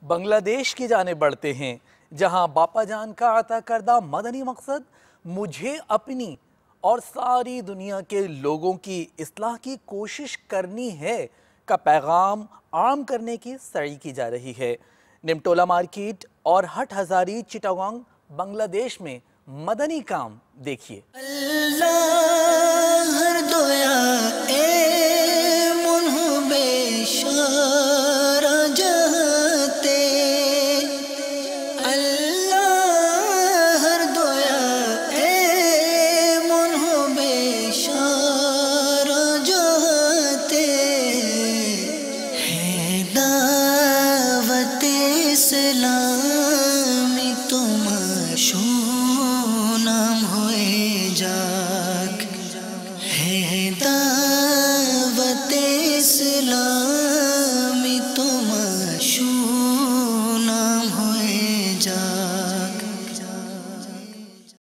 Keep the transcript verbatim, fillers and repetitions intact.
بنگلہ دیش کی جانب بڑھتے ہیں، جہاں باپا جان کا عطا کردہ مدنی مقصد مجھے اپنی اور ساری دنیا کے لوگوں کی اصلاح کی کوشش کرنی ہے کا پیغام عام کرنے کی سعی کی جا رہی ہے۔ نمٹولہ مارکیٹ اور ہٹ ہزاری چٹاگانگ بنگلہ دیش میں مدنی کام دیکھیے۔ اسلامی تم شونم ہوئے جاگ ہے دعوت اسلامی تم شونم ہوئے جاگ۔